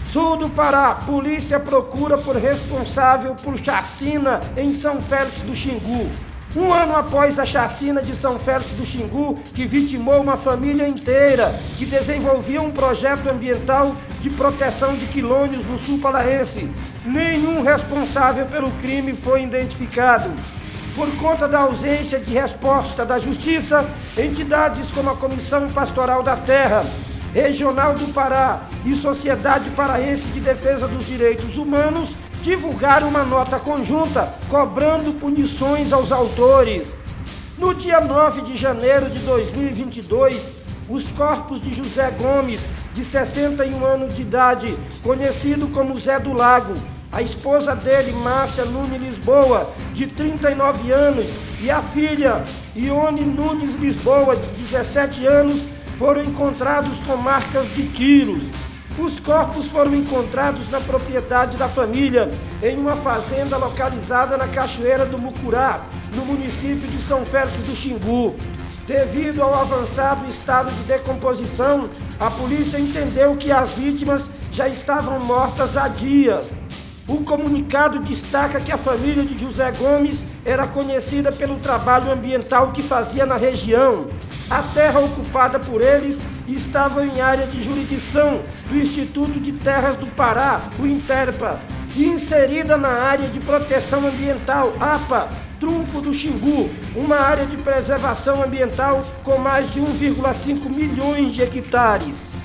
Sul do Pará, polícia procura por responsável por chacina em São Félix do Xingu. Um ano após a chacina de São Félix do Xingu, que vitimou uma família inteira, que desenvolvia um projeto ambiental de proteção de quilônios no sul paraense, nenhum responsável pelo crime foi identificado. Por conta da ausência de resposta da Justiça, entidades como a Comissão Pastoral da Terra, Regional do Pará e Sociedade Paraense de Defesa dos Direitos Humanos divulgaram uma nota conjunta cobrando punições aos autores. No dia 9 de janeiro de 2022, os corpos de José Gomes, de 61 anos de idade, conhecido como Zé do Lago, a esposa dele, Márcia Nunes Lisboa, de 39 anos, e a filha, Ione Nunes Lisboa, de 17 anos, foram encontrados com marcas de tiros. Os corpos foram encontrados na propriedade da família, em uma fazenda localizada na Cachoeira do Mucurá, no município de São Félix do Xingu. Devido ao avançado estado de decomposição, a polícia entendeu que as vítimas já estavam mortas há dias. O comunicado destaca que a família de José Gomes era conhecida pelo trabalho ambiental que fazia na região. A terra ocupada por eles estava em área de jurisdição do Instituto de Terras do Pará, o INTERPA, e inserida na área de proteção ambiental, APA, Trunfo do Xingu, uma área de preservação ambiental com mais de 1,5 milhões de hectares.